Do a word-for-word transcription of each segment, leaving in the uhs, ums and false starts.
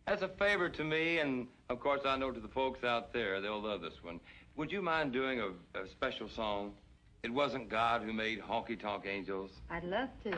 As a favor to me, and of course I know to the folks out there, they'll love this one. Would you mind doing a, a special song? It wasn't God who made Honky Tonk Angels. I'd love to.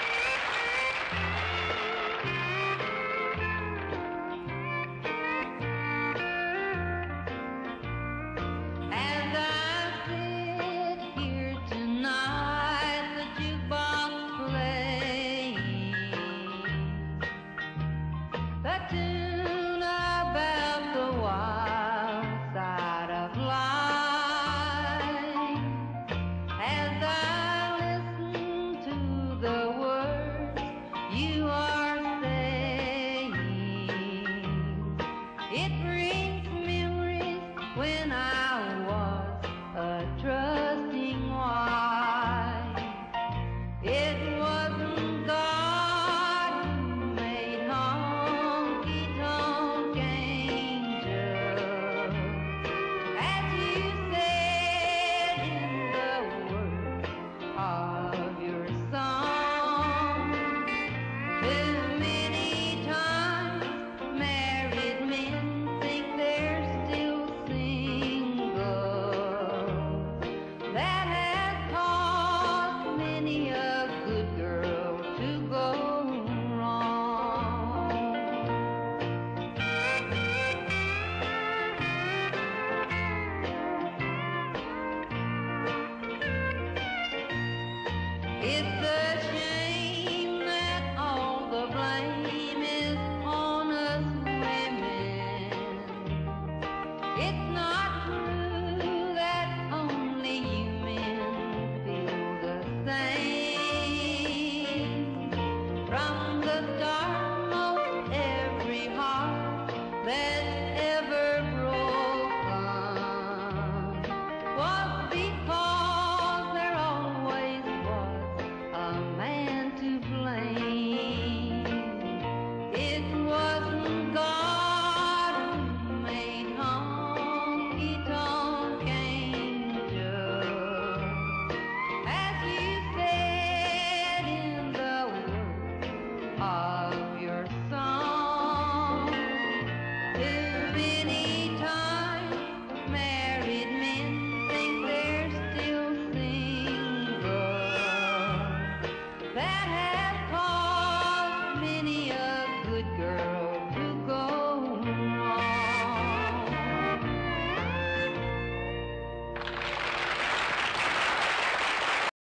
When I was a trusting wife, it wasn't God who made honky tonk angels, as you said in the words of your song. Too many times married men think they're still that has caused many a good girl to go wrong. It's the